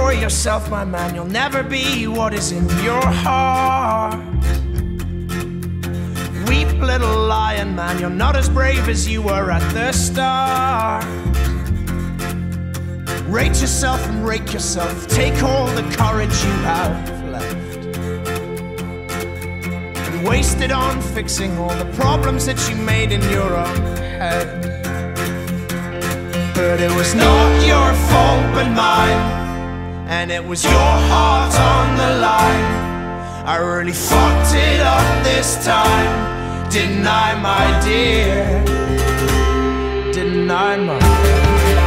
for yourself, my man. You'll never be what is in your heart. Weep, little lion man, you're not as brave as you were at the start. Rate yourself and rake yourself. Take all the courage you have left and waste it on fixing all the problems that you made in your own head. But it was not your fault but mine, and it was your heart on the line. I really fucked it up this time. Didn't I, my dear? Didn't I, my dear?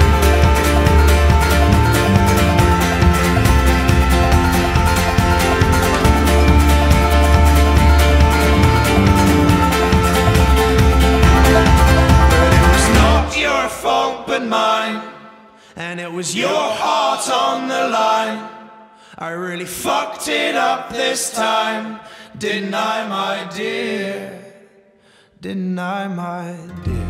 But it was not your fault but mine, and it was your heart on the line. I really fucked it up this time. Didn't I, my dear? Didn't I, my dear?